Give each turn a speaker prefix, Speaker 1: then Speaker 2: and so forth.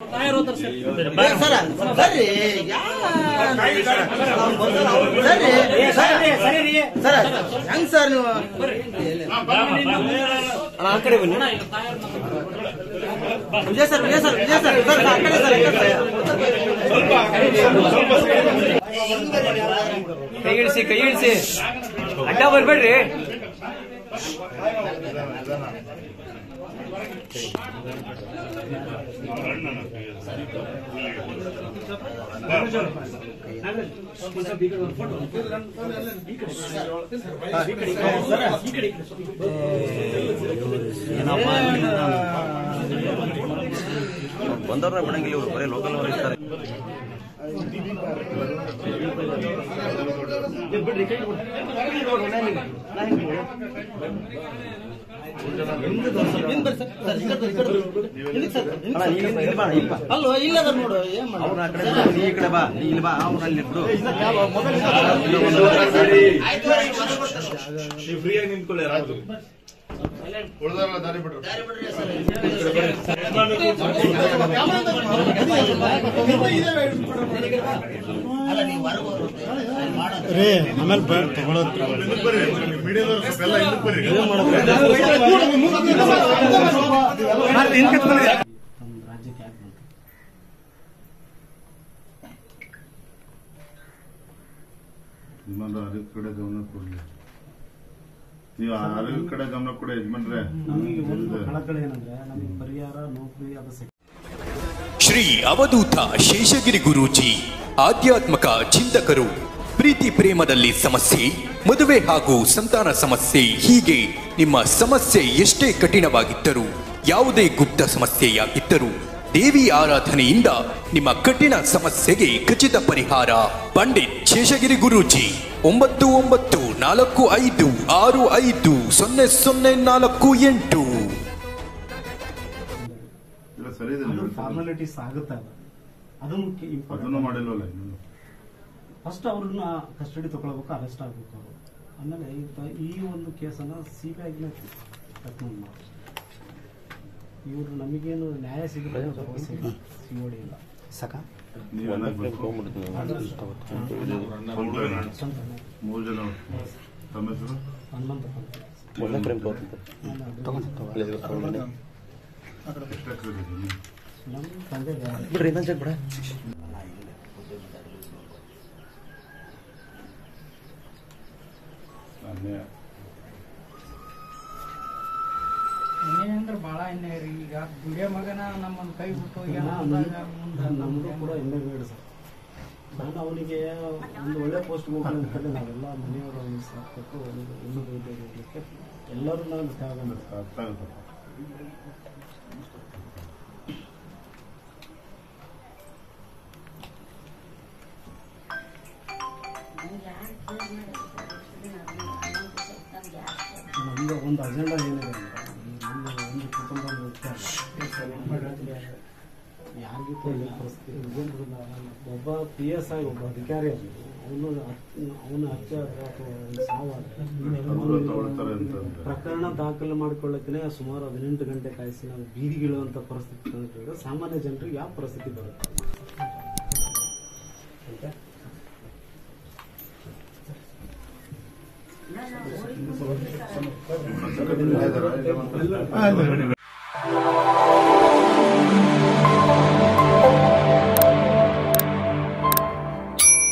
Speaker 1: ಹೆಂಗ್ ಸರ್ ನೀವು ಆ ಕಡೆ ಬನ್ನಿ. Vijay sir Vijay sir Vijay sir sir ಆ ಕಡೆ ಸರ್
Speaker 2: ಕೈ ಇಳಿಸಿ ಅಡ್ಡ ಬರ್ಬೇಡ್ರಿ.
Speaker 3: ಬಂದವ್ರನ್ನ ಬಿಡಂಗಿಲ್ಲ, ಇವರು ಬರೀ ಲೋಕಲ್ ಅವ್ರು ಇರ್ತಾರೆ.
Speaker 1: ಅಲ್ವ ಇಲ್ಲದ ನೋಡು
Speaker 3: ಅವ್ರ ಕಡೆ ಈ ಕಡೆ ಬಾ, ನೀ ಇಲ್ಲಿ ಬಾ, ಅವ್ರು ಅಲ್ಲಿ ಬಿಡು.
Speaker 4: ನೀವು ಫ್ರೀಯಾಗಿ ನಿಂತ್ಕೊಳ್ಳಿ. ರಾಜು ಉಳಿದಾರ ದಾರಿ ಬಿಡ್ರು.
Speaker 5: ಆಮೇಲೆ ತಗೊಳೋದು
Speaker 4: ಮೀಡಿಯಾದವ್ರು ಸ್ವಲ್ಪ ಎಲ್ಲ ಹಿಂದಕ್ಕೆ ಬರ್ರಿ.
Speaker 6: ಯಜಮಾನ್ರ ಅರಿವು ಕಡೆ ಗಮನ ಕೊಡ್ಲಿ. ನೀವು ಅರಿವು ಕಡೆ ಗಮನ ಕೊಡಿ ಯಜಮಾನ್ರೆ.
Speaker 7: ಶ್ರೀ ಅವಧೂತ ಶೇಷಗಿರಿ ಗುರೂಜಿ ಆಧ್ಯಾತ್ಮಕ ಚಿಂತಕರು. ಪ್ರೀತಿ ಪ್ರೇಮದಲ್ಲಿ ಸಮಸ್ಯೆ, ಮದುವೆ ಹಾಗೂ ಸಂತಾನ ಸಮಸ್ಯೆ, ಹೀಗೆ ನಿಮ್ಮ ಸಮಸ್ಯೆ ಎಷ್ಟೇ ಕಠಿಣವಾಗಿದ್ದರೂ, ಯಾವುದೇ ಗುಪ್ತ ಸಮಸ್ಯೆಯಾಗಿದ್ದರೂ ದೇವಿ ಆರಾಧನೆಯಿಂದ ನಿಮ್ಮ ಕಠಿಣ ಸಮಸ್ಯೆಗೆ ಖಚಿತ ಪರಿಹಾರ. ಪಂಡಿತ್ ಶೇಷಗಿರಿ ಗುರೂಜಿ 9945650048.
Speaker 5: ಫಾರ್ಮಾಲಿಟೀಸ್ ಆಗುತ್ತೆ, ಅದು ಮುಖ್ಯ.
Speaker 6: ಅದನ್ನು ಮಾಡಿಲ್ವಲ್ಲ.
Speaker 5: ಫಸ್ಟ್ ಅವ್ರನ್ನ ಕಸ್ಟಡಿ ತಗೊಳ್ಬೇಕು, ಅರೆಸ್ಟ್ ಆಗ್ಬೇಕು ಅವರು. ಆಮೇಲೆ ಈ ಒಂದು ಕೇಸನ್ನ ಸಿಬಿಐಗೆ ರೆಕಮೆಂಡ್ ಮಾಡಿ. ಇವರು ನಮಗೇನು ನ್ಯಾಯ ಸಿಗುತ್ತೆ ಸಿಒಡಿ ಇಲ್ಲ. ಸಾಕ
Speaker 6: 3 ಜನ ತಮ್ಮ ಹೆಸರು
Speaker 5: ಹನುಮಂತ ನಮ್ಮ ತಂದೆ
Speaker 3: ಬಿಡ್ರಿ ಇನ್ನೊಂದು ಬಿಡ.
Speaker 8: ಇನ್ನೇನಂದ್ರೆ ಬಾಳ ಎಣ್ಣೆ ರೀ. ಈಗ ದುಡಿಯೋ ಮಗನ ನಮ್ಮೊಂದು ಕೈ ಬಿಟ್ಟು
Speaker 5: ನಮಗೂ ಕೂಡ ಎಣ್ಣೆ ಬೇಡ ಸರ್. ನಾನು ಅವನಿಗೆ ಒಂದು ಒಳ್ಳೆ ಪೋಸ್ಟ್ ಹೋಗ್ಲಿ ಅಂತ ಹೇಳಿ ನಾವೆಲ್ಲ ಮನೆಯವರು ಅವನಿಗೆ ಸಾಕಬೇಕು. ಒಂದು ಇನ್ನೂ ಹೋಗ್ಲಿಕ್ಕೆ ಎಲ್ಲರೂ ನಾನು ತ್ಯಾಗ ಮಾಡ್ತಾರೆ. ನಮ್ದು ಒಂದು ಅಜೆಂಡಾ ಏನಿದೆ ಅಂದ್ರೆ ಒಂದು ಕುಟುಂಬ ಯಾರಿಗೂ ಪರಿಸ್ಥಿತಿ. ಒಬ್ಬ PS ಆಗಿ ಒಬ್ಬ ಅಧಿಕಾರಿ ಅವನು ಹತ್ಯೆ ಅಥವಾ ಸಾವಾದ್ರೆ ಪ್ರಕರಣ ದಾಖಲೆ ಮಾಡಿಕೊಳ್ಳಕ್ಕೆ ಸುಮಾರು 18 ಗಂಟೆ ಕಾಯಿಸಿ ನಾವು ಬೀದಿಗಿಳುವಂತ ಪರಿಸ್ಥಿತಿ ಕಂಡಿದ್ರೆ ಸಾಮಾನ್ಯ ಜನರಿಗೆ ಯಾವ ಪರಿಸ್ಥಿತಿ ಬರುತ್ತೆ?